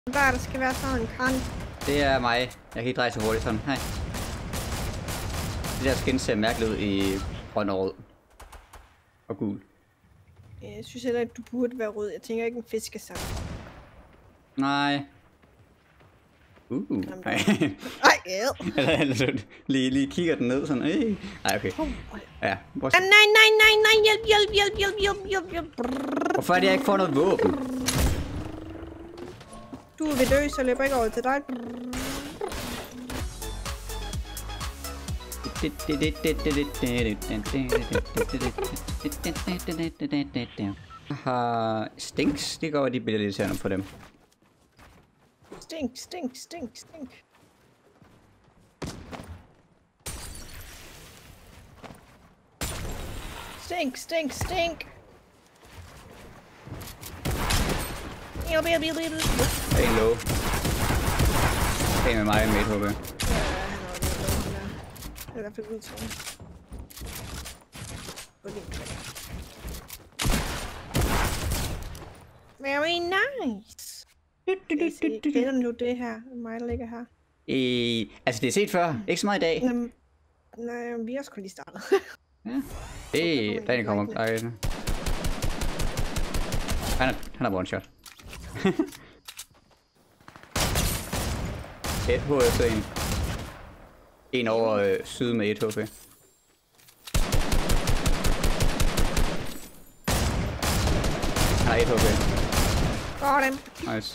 Der skal være sådan en kran. Det er mig. Jeg kan ikke dreje så hurtigt sådan. Hej. Det der skin ser mærkeligt ud i grøn og rød. Og gul. Jeg synes heller ikke, du burde være rød. Jeg tænker ikke en fiskesang. Nej. Nej. Ej, lige kigger den ned sådan. Nej, okay. Ja. Nej, hjælp. Hvorfor er det, jeg ikke får noget våben? Du vil dø, så løber ikke over til dig. Stinks, det går, de bliver lidt irriterende på dem. Stink. Stink. En low. En med mig med HB. Ja, det er i hvert fald udtryk. Very nice. Kender nu det her, mig der ligger her? Altså det er set før, ikke så meget i dag. Nej, vi har sgu lige startet. Ja. Den kommer. Han er one shot. Et HP en. En over syd med 1 HP. Han har 1 HP. Got him. Nice.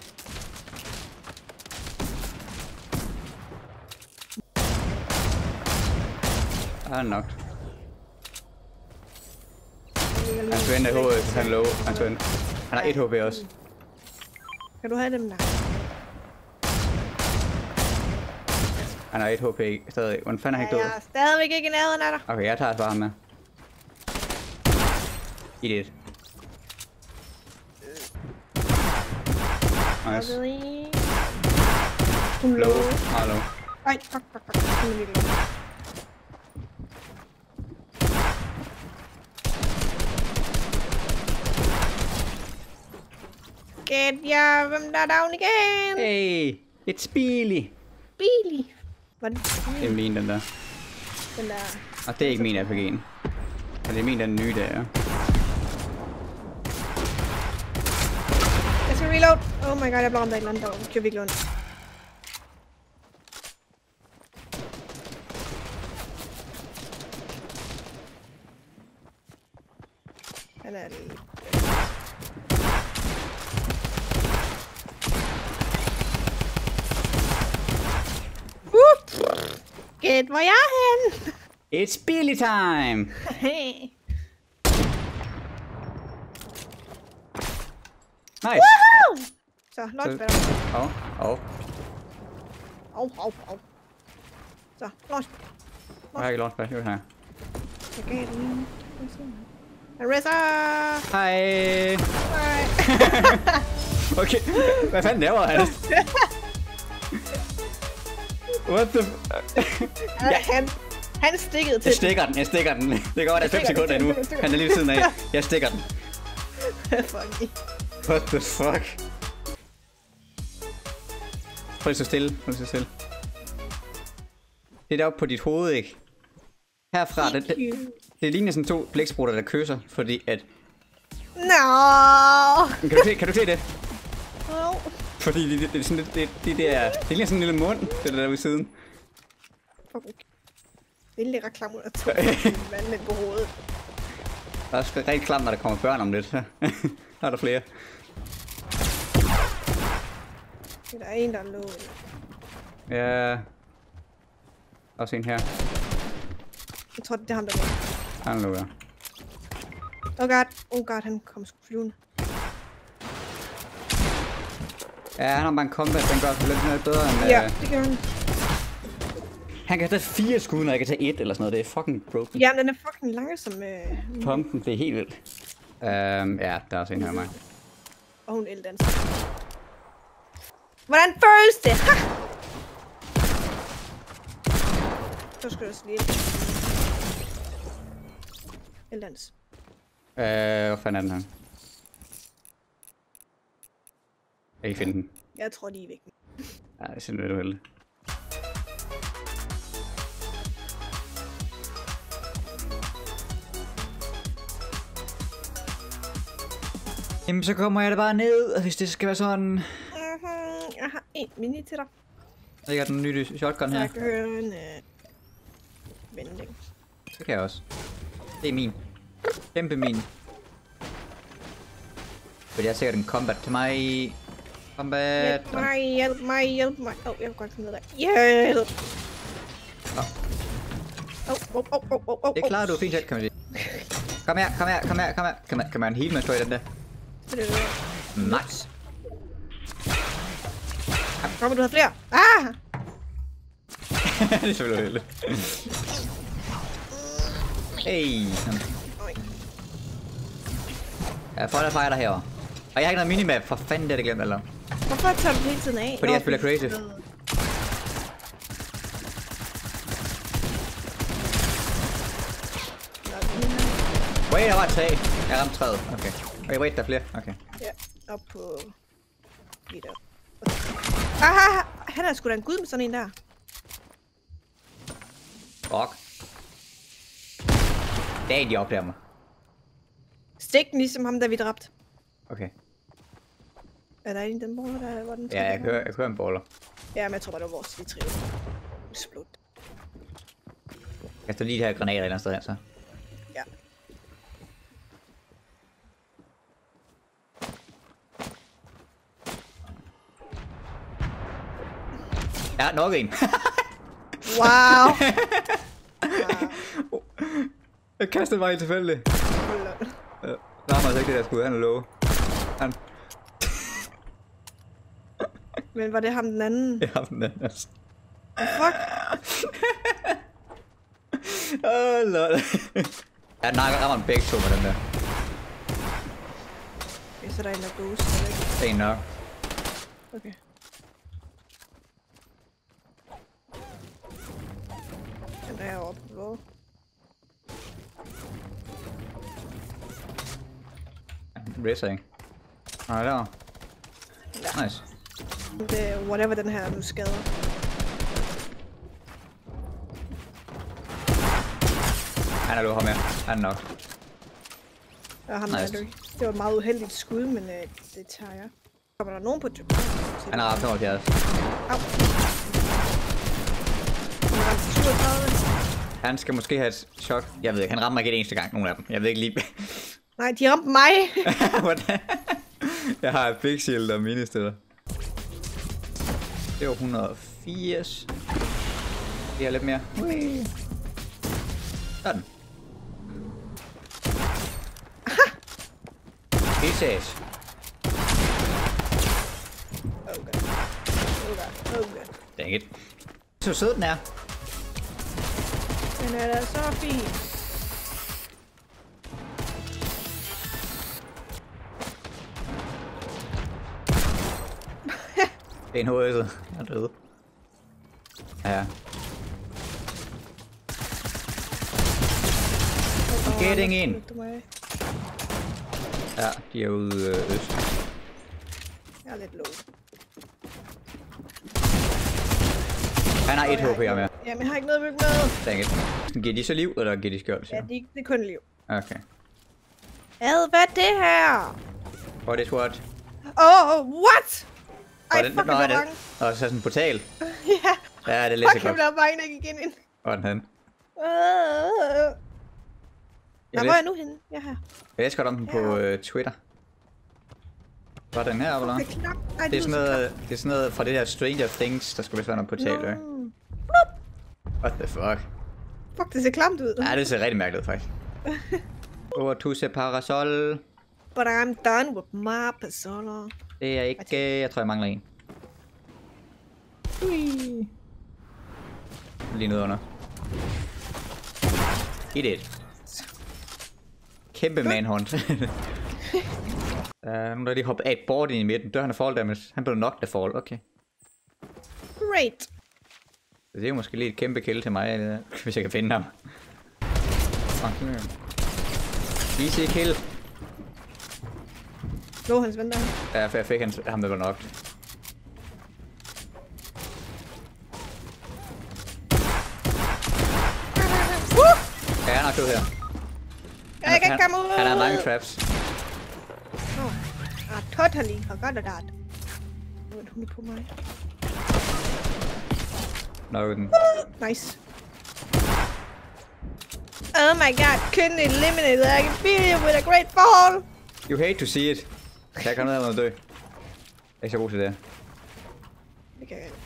Han er nok. Hans ven er HP, han er low. Hans ven. Han har 1 HP også. Kan du have dem der? Han har 1 HP stadig. Hvordan fanden er han ikke død? Jeg er stadigvæk ikke i nærheden af dig. Okay, jeg tager bare ham med. Idiot. Nice. Low. Meget low. Ej, fuck. Hun er virkelig low. Gæt jer, hvem der er down igen? Hey, it's Billy. Billy. Hvad Det er min, den der. Den der. Og det er ikke min RPG'en. Og det er min, den nye der. Jeg skal reload. Oh my god, jeg blev ramt af et eller andet, der kører virkelig ondt. Han er lige... Gæt, hvor jeg er hen? It's Billy time! Nice! Woohoo! Så, launchpad. Så, launchpad. Jeg har ikke launchpad, jo her. Jeg gav den. Arisa! Hej! Hej! Okay, hvad fanden laver han? What the... Han stikkede til Jeg stikker den. Det går, der er 5 sekunder endnu. Han er lige ved siden af. Jeg stikker den. Fuck. What the fuck? Prøv lige så stille. Det er deroppe på dit hoved, ikke? Herfra, det ligner sådan 2 blæksprutter, der kysser, fordi at... No. Kan du se det? No. Fordi det er sådan det ligner sådan en lille mund, det der ude i siden. Okay. Det er lidt reklam ud af to vandmænd på hovedet. Der er også rigtig klamt, når der kommer børn om lidt. Der er der flere. Der er en, der er lå. Ja. Også en her. Jeg tror, det er ham, der lå. Han lå der. Oh god, han kom sgu flyvende. Ja, han har bare en combat, den gør lidt noget bedre end... Ja, det gør han. Han kan tage 4 skud, når jeg kan tage 1 eller sådan noget. Det er fucking broken. Jamen, den er fucking langsom. Pumpen, det er helt vildt. Ja, der er også en her af mig. Og hun eldanser. Hvordan føles det? Ha! Så skal du også lige eldans. Hvor fanden er den her? Jeg kan ikke finde den. Jeg tror, de er væk. Ja, det er simpelthen heldigt. Jamen, så kommer jeg da bare ned, og hvis det skal være sådan... Jeg har en mini til dig. Så jeg har den nye shotgun her. Jeg kan høre en vending. Det kan jeg også. Det er min. Kæmpe min. Fordi jeg har sikkert en combat til mig. Combat. Hjælp mig, hjælp mig, hjælp mig. Jeg kan godt komme ned der. Hjælp! Det klarer du fint selv, kan man sige. Kom her, kom her, kom her, kom her. Kan man heal, man står i den der? Nice. Kommer du have flere? Ah! Det er selvfølgelig heldigt. Hey. Jeg får der fejler herovre. Og jeg har ikke noget minimap, for fanden det er det glemt, eller? Hvorfor tager du hele tiden af? Fordi jeg spiller creative. Wait, der var et tag. Jeg ramte træet. Okay, wait, der er flere. Okay. Ja, op på... Lige der. Ah, han er sgu da en gud med sådan en der. Fuck. Det er en, de opdager mig. Stik den ligesom ham, der vi dræbte. Okay. Er der en i den baller, der var den? Ja, jeg kører en baller. Ja, men jeg tror bare, det var vores vitrine. Splot. Jeg står lige de her granater et eller andet sted her, så. Ja. Ja, nok en. Wow. Jeg kastede mig helt tilfældigt. Rammer altså ikke det der skud, han er low. Han... Men var det ham den anden? Ja, den anden altså. Fuck. Lol. Ja, nej, jeg rammer den begge to med den der. Okay, så der er en, der ghost, eller ikke? Det er en nok. Okay. Den er oppe på. Racer, ikke? Nej, der. Ja. Nice. Det er whatever den her nu skader. Han er low, ham her. Han er nok. Ja, ham Nice. nice. Det var et meget uheldigt skud, men det tager jeg. Kommer der nogen på typen? Han er ramt 75. Au. Han ramte 37. Han skal måske have et chok. Jeg ved ikke, han rammer mig ikke et eneste gang, nogen af dem. Jeg ved ikke lige... Nej, de ramte mig. Hvordan? Jeg har et big shield og minister. Det var 180. Det er lidt mere. Ui. Sådan. Vi ses. Okay. Dang it. Så sød den er. Den er da så fin. Det er en HS'et. Jeg er død. Ja. Getting in. Ja, de er ude øst. Jeg er lidt low. Han har 1 HP med. Jamen, jeg har ikke noget at bygge med. Dang it. Giver de så liv, eller giver de skjold? Ja, det er kun liv. Okay. Hvad er det her? What is what? What? Ej, Den, fuck, jeg blev bange. Og så sådan en portal. Ja. Ja, det er lidt Fuck, jeg blev bange, da jeg gik ind. Og den hen. Hvor er jeg nu henne? Jeg er her. Jeg læste godt om den på Twitter. Var den her, eller? Det er sådan noget fra det der Stranger Things, der skulle vist være noget portal, ikke? What the fuck? Fuck, det ser klamt ud. Ja, det ser rigtig mærkeligt ud, faktisk. Over to se parasol. But I'm done with my parasoller. Det er ikke... Jeg tror, jeg mangler en. Ui. Lige nede under. Hit it. Kæmpe manhunt. Nu der lige hoppet af et board ind i midten. Dør han er fall damage. Han blev knocked af fall. Okay. Great. Det er jo måske lige et kæmpe kill til mig, hvis jeg kan finde ham. Easy kill. Nå, hans ven der. Ja, for jeg fik ham, der var knocked. stå her. Jeg kan ikke komme ud. Han har mange traps. Totally forgot that. Hun er på mig. Nå, den. Nice. Oh my god, couldn't eliminate that. I can feel you with a great fall. You hate to see it. Jeg kan noget af at dø. Jeg er ikke så god til det. Det kan jeg ikke.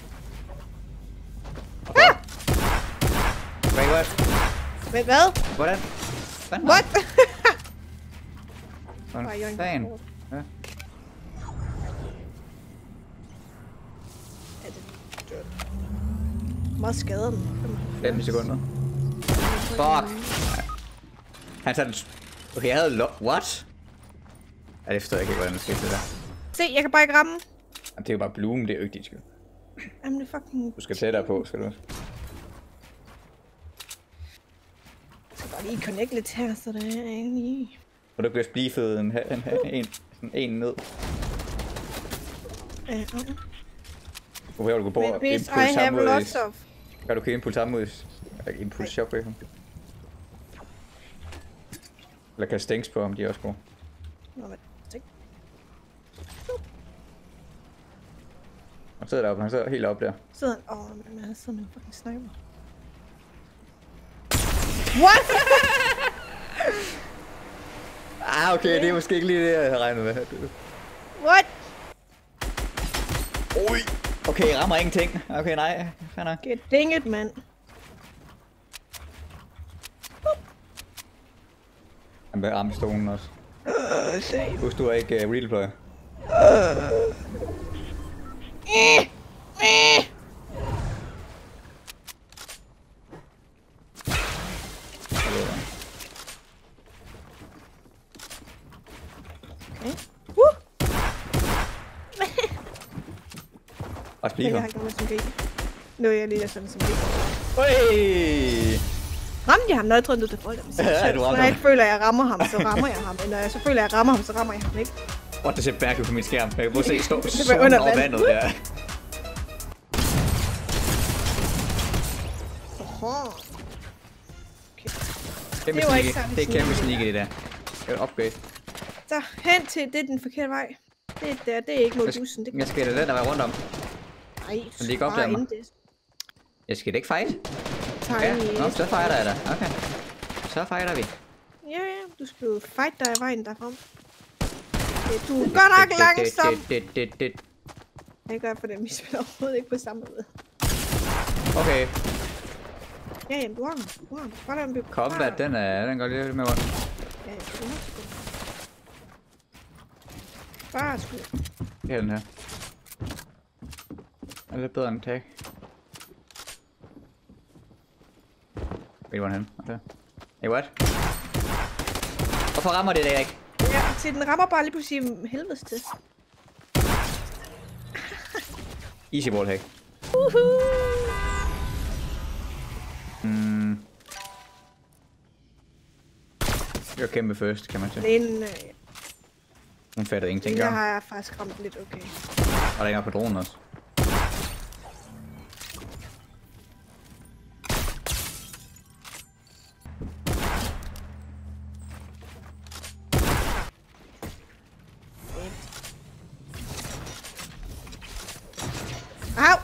Okay. Wait, what? Vent, hvad? Hvordan? What? Hvordan fanden? Ja. Meget skader den. 5 sekunder. Fuck! Han tager den... Okay, jeg havde what? Ja, det forstår jeg ikke, hvordan det skete det der. Se, jeg kan bare ikke ramme. Jamen, det er jo bare Bloom, det er jo ikke dit skyld. Jamen, det er fucking... Du skal tættere på, skal du også. Jeg skal bare lige connect lidt her, så det er egentlig... Og du bliver splifet en ned. Hvor vil du gå på og impulse mod... Kan du ikke impulse ham mod... Impulse shockwave? Eller kan stænks på ham, de er også gode. Nå, hvad? Han sidder deroppe, han sidder helt oppe der. Sidder han? Men han sidder med en fucking sniper. What? Okay, det er måske ikke lige det, jeg havde regnet med. What? Ui! Okay, jeg rammer ingenting. Okay, nej. Fair nok. Get dang it, mand. Han vil ramme stolen også. Husk, du er ikke redeployer. Og Jeg speaker. har ikke noget som G. Nu er jeg lige der sådan som G. Oi! Ramte jeg ham, når jeg tror, du til folk. Når jeg ikke føler, at jeg rammer ham, så rammer jeg ham. Når jeg så føler, at jeg rammer ham, så rammer jeg ham ikke. What, det ser back ud på min skærm. Jeg kan prøve at se, stå under over vandet der. Kæmpe Det var ikke sneaky. særlig Det er kæmpe sneaky. sneaky, det der. Det er et upgrade. Så hen til, det er den forkerte vej. Det er ikke mod bussen. Det Jeg skal da den der være rundt om. Nej, Men det er godt, mig. Jeg skal da ikke fight. Ja, nå, så fighter jeg da. Okay. Så fighter vi. Ja, du skal jo fight dig i vejen derfra. Du er godt nok langsom. Jeg gør for dem, vi spiller overhovedet ikke på samme måde. Okay. Ja, jamen, du har ham. Bare lad dem Combat, den går lidt med rundt. Ja, du har sgu. Bare sgu. Her er den her. Er lidt bedre end tag. Ved du, hvor han? Okay. Hey, what? Hvorfor rammer det ikke? Ja, til den rammer bare lige på sin helvedes til. Easy ball hack. Det var kæmpe first, kan man sige. Hun fatter ingenting. Jeg har faktisk ramt lidt okay. Og der er en på dronen også. Au!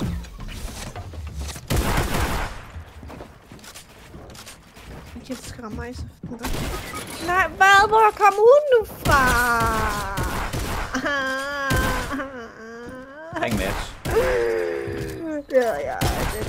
Jeg skal ramme mig, så nej, hvad? Hvor kom hun nu fra? Ring match. Det er jeg.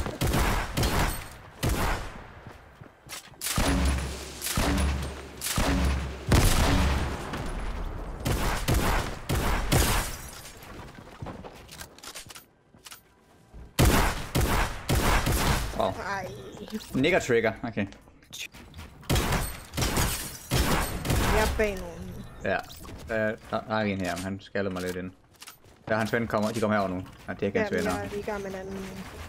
Wow. Nigger trigger, okay. Jeg er bag nogen. Ja, der er en her, men han skaldede mig lidt ind. Der hans ven kommer, de kommer herover nu. Ja, det er ikke hans venner. Ja, jeg er i gang med en anden.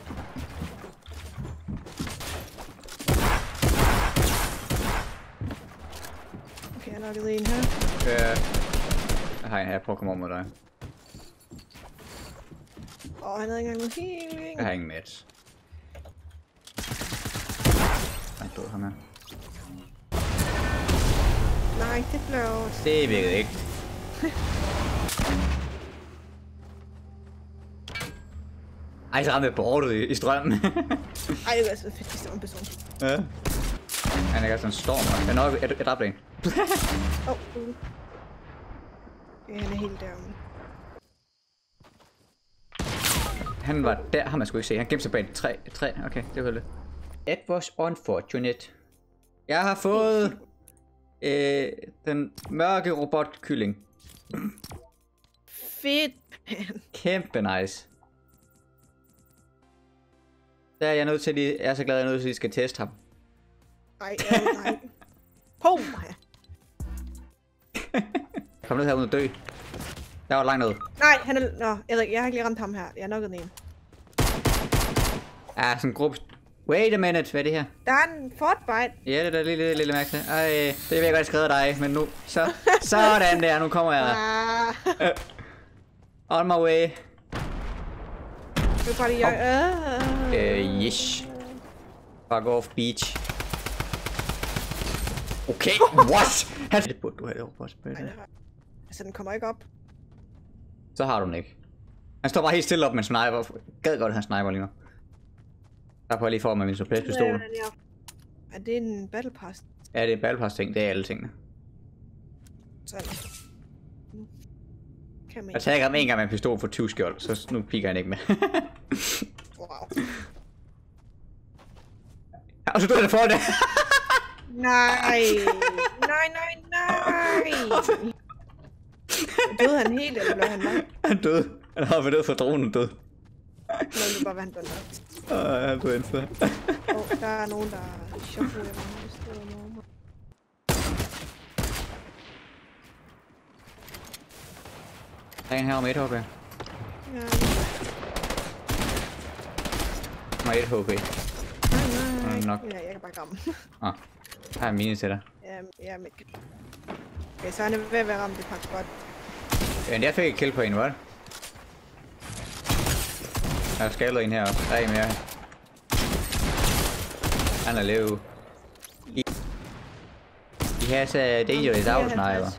Okay, jeg har lukket en her. Jeg har en her, prøv at komme over mod dig. Han havde ikke engang noget healing. Jeg har ingen match. Han død ham her. Nej, det blev... Det virkede ikke. Ej, så ramte jeg bordet i strømmen. Ej, det var altså fedt, hvis det var en person. Ja. Han er ikke sådan en storm. Jeg nok et dræbte en. Ja, han er helt deromme. Han var der, har man sgu ikke se. Han gemte sig bag et træ. Okay, det var det. It was unfortunate. Jeg har fået den mørke robotkylling. Fedt, man. Kæmpe nice. Der er jeg nødt til lige. Jeg er så glad, at jeg er nødt til, at I skal teste ham. Nej. Pum! Kom ned her uden at dø. Der var langt ned. Nej, han er... Nå, jeg har ikke lige ramt ham her. Jeg er nokket den en. Ja, sådan en gruppe. Wait a minute, hvad er det her? Der er en fortbite. Ja, det er da lille mærke til. Ej, det vil jeg godt skrive dig, men nu... Sådan der, nu kommer jeg der. On my way. Det er bare lige... Yes. Fuck off, beach. Okay, what? Det burde du have det over. Altså, den kommer ikke op. Så har du den ikke. Han står bare helt stille op med en sniper. Gad godt, at han sniper lige nu. Der får jeg lige for med min suppress-pistol. Er det en battle pass? Ja, det er en battle pass ting. Det er alle tingene. Sådan. Jeg tager ham en gang med en pistol for 20 skjold, så nu piker han ikke med. Wow. Ja, og så døde der for det. Nej. Døde han helt, eller blev han nok? Han døde. Han har været død for dronen død. Men det bare, hvad han blev nok. Han døde indsat. Der er nogen, der er chokket af mig. Der er en her om 1 HP. Ja. Med 1 HP. Nej. Nok. Ja, jeg kan bare ramme. Ah, her er en mini til dig. Ja, men... Okay, så han er ved at være ramt, det er faktisk godt. Ja, jeg fik et kill på en, hvad? Jeg har skalet en heroppe. Der er en mere. Han er lev. De har så dangerous outsniper.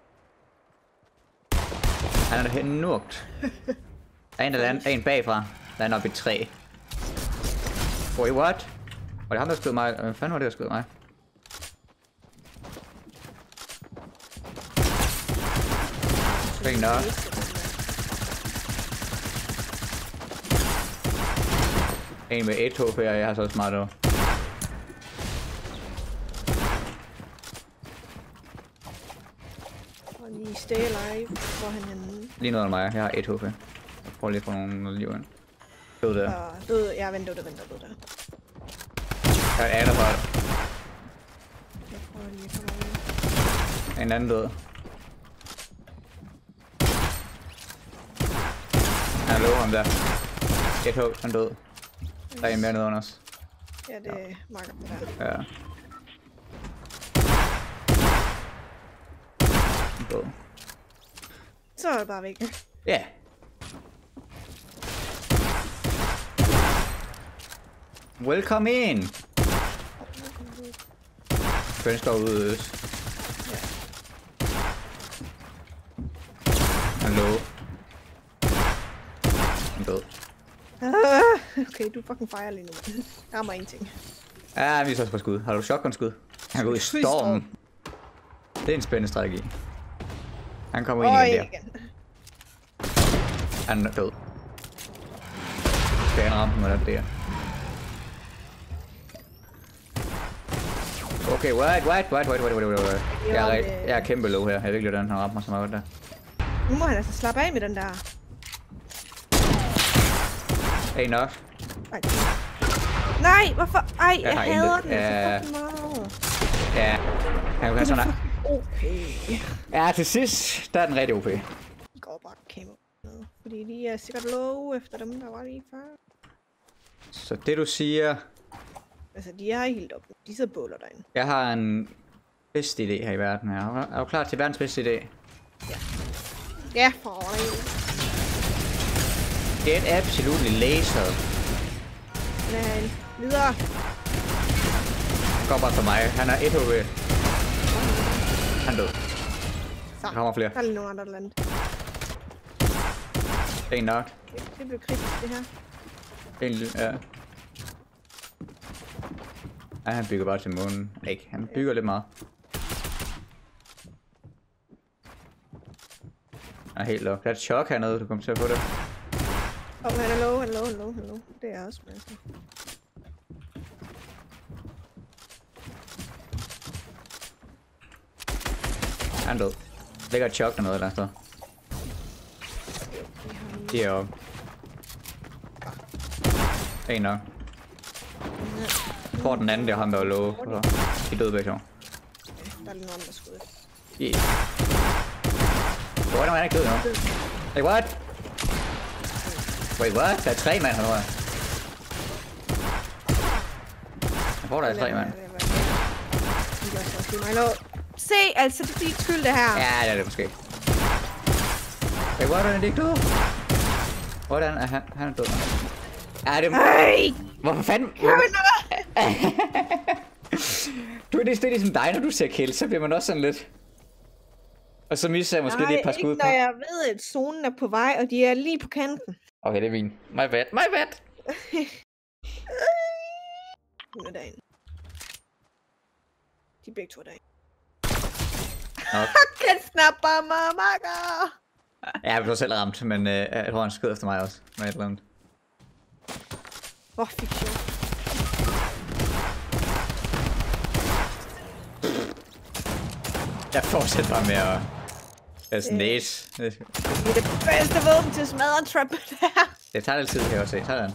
Han er helt nugt. Der er en bagfra. Der er oppe i 3. Wait, what? Var det ham, der skød mig? Hvad fanden var det, der skød mig? Fik nok. En med 1 HP, og jeg har så smart over. Og lige stay alive, hvor han henne. Lige noget af mig, jeg har 1 HP. Jeg prøver lige at få noget liv ind. Død der. Død, ja, vent, død der. Jeg er der bare. Jeg prøver lige at komme over. En anden død. Han lå ham der. 1 HP, han død. Der er en mere nede under os. Ja, det marker på der. Ja. Død. Så er det bare væk. Ja. Yeah. Welcome in. Den står ude. Ja. Hallo. Han død. Okay, du er fucking fejrer lige nu. Der er mig ingenting. Ja, vi er så på skud. Har du shotgun-skud? Han går ud i stormen. Det er en spændende strategi. Han kommer ind igen der. Han er død. Skal han ramme med det der? Okay, what? Jeg er kæmpe low her. Jeg ved ikke, hvordan han rammer mig så meget der. Nu må han altså slappe af med den der. Hey, nok. Nej, hvorfor? Ej, jeg hader den så fucking meget. Ja, han kan sådan her. Okay. Ja, til sidst, der er den rigtig OP. Det går bare kæmpe. Fordi de er sikkert low efter dem, der var lige før. Så det du siger... Altså, de er helt op. De sidder båler derinde. Jeg har en bedste idé her i verden. Er du klar til verdens bedste idé? Ja. Ja, for Get absolutely laser. Men videre. Går bare for mig. Han er 1 HP. Han død. Så. Der kommer flere. Der er lige nogle andre lande. En nok. Det blev kritisk, det her. En ja. Ja, han bygger bare til månen. Ikke, han bygger lidt meget. Han er helt lukket. Der er et chok hernede, du kommer til at få det. Han er low. Det er også med. Han er død. Ligger et chok dernede eller sted. De er oppe. En nok. Jeg tror den anden, der ham der var low. De døde begge to. Der er lige nogen, der skud. Yeah. Hvor er der man ikke død nu? Hey, what? Wait, what? Der er 3 mand hernede. Jeg tror, der er 3 mand. Se, altså, det er dit skyld, det her. Ja, det er det måske. Hey, hvordan er det ikke død? Hvordan er han? Han er død. Ja, det er... Hey! Hvorfor fanden? Du er det ligesom dig, når du ser kill, så bliver man også sådan lidt... Og så misser jeg måske lige et par skud på. Nej, ikke når jeg ved, at zonen er på vej, og de er lige på kanten. Okay, det er min. My bad. Hun er derinde. De er begge to derinde. Kan snapper mig, makker! Ja, jeg blev selv ramt, men jeg tror, han skød efter mig også. Med et eller andet. Fik jeg. Jeg fortsætter bare med at snæse. Det er det bedste våben til at smadre en trap der. Det tager lidt tid, kan jeg også se. Sådan.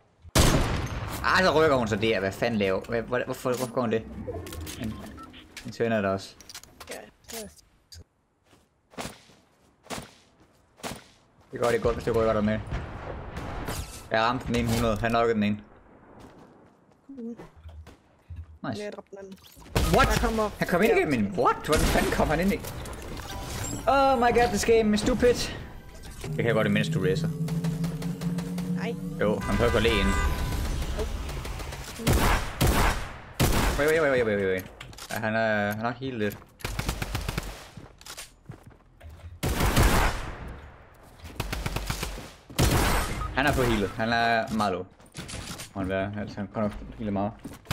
Så rykker hun så der. Hvad fanden laver? Hvorfor går hun det? En tønder der også. Ja, det er... Det går godt, hvis det rykker der med. Jeg ramte den ene 100. Han nokkede den ene. Nice. What? Han kom ind igennem min... What? Hvordan fanden kom han ind i? Oh my god, this game is stupid. Det kan jeg godt, mens du racer. Nej. Jo, han prøver at læge ind. Wait. Ja, han er nok helt lidt. Han er på healet. Han er meget low. Må han være. Altså, han kan nok heale meget.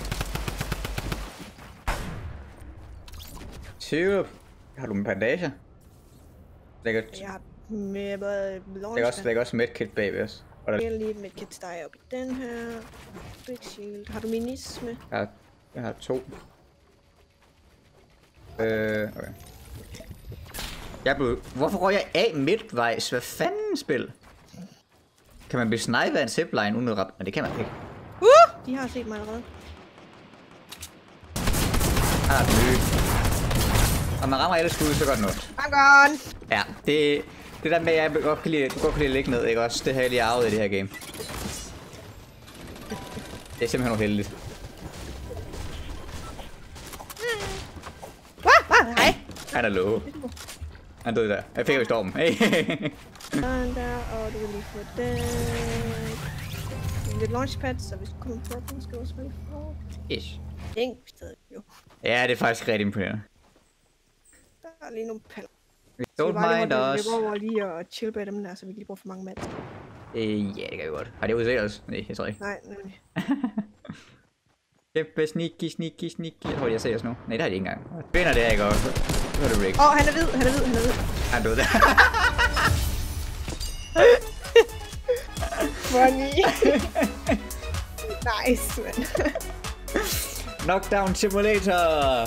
20. Har du med bandager? Jeg har med lægger også medkit bagved os. Jeg har lige et medkit til dig op i den her. Big shield. Har du minis med? Jeg har 2. Okay. Hvorfor går jeg af midtvejs? Hvad fanden spil? Kan man blive snipet af en zipline uden at rappe? Men det kan man ikke. De har set mig allerede. Han er den nye. Og man rammer alle skud, så godt noget. I'm gone! Ja, det der med, at jeg godt kan lide at ligge ned, ikke også? Det har jeg lige arvet i det her game. Det er simpelthen noget heldigt. Hej! Han er low. Han døde der. Jeg fik jo i stormen. Hey. Sådan der, og du vil lige få den. Lidt launchpad, så hvis du kommer på den, skal du også lige få. Ish. Ingen sted, jo. Ja, det er faktisk rigtig imponerende. Der er lige nogle paller. Don't mind us. Vi går over lige og chill bag dem der, så vi ikke lige bruger for mange mand. Ja, det kan vi godt. Har det udset os? Nej, jeg tror ikke. Nej, nemlig. Kæmpe sneaky. Jeg tror, jeg ser os nu. Nej, det har de ikke engang. Finder det, ikke også? Nu er det Rick. Han er hvid. Han døde der. Funny. Nice, man. Knockdown Simulator.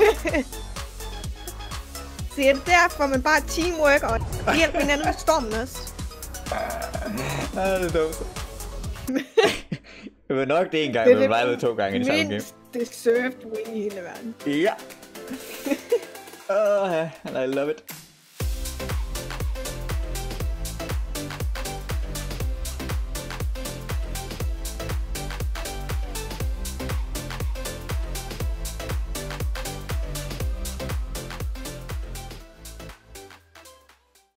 Se, er det derfor, man bare teamwork og hjælper hinanden med stormen også? Ja, det er dumt. Det var nok det en gang, men jeg 2 gange i det samme game. Det er surfed win i hele verden. Ja. I love it.